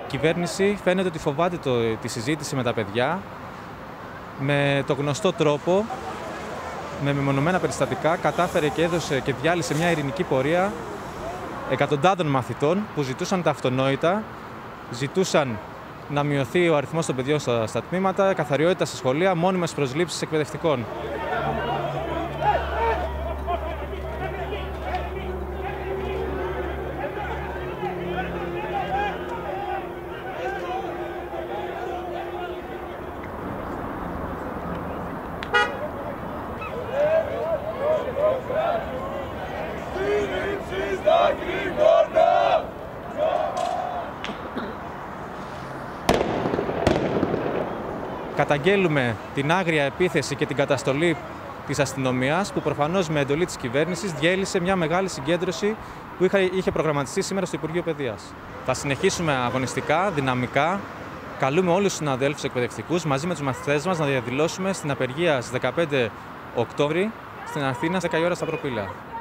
κυβέρνηση φαίνεται ότι φοβάται τη συζήτηση με τα παιδιά με το γνωστό τρόπο, με μεμονωμένα περιστατικά, κατάφερε και έδωσε και διάλυσε μια ειρηνική πορεία εκατοντάδων μαθητών που ζητούσαν τα αυτονόητα, ζητούσαν να μειωθεί ο αριθμός των παιδιών στα τμήματα, καθαριότητα στα σχολεία, μόνιμες προσλήψεις εκπαιδευτικών. Καταγγέλουμε την άγρια επίθεση και την καταστολή της αστυνομίας που προφανώς με εντολή της κυβέρνησης διέλυσε μια μεγάλη συγκέντρωση που είχε προγραμματιστεί σήμερα στο Υπουργείο Παιδείας. Θα συνεχίσουμε αγωνιστικά, δυναμικά. Καλούμε όλους τους συναδέλφους εκπαιδευτικούς μαζί με τους μαθητές μας να διαδηλώσουμε στην απεργία στις 15 Οκτώβρη στην Αθήνα, 10 η ώρα στα Προπήλαια.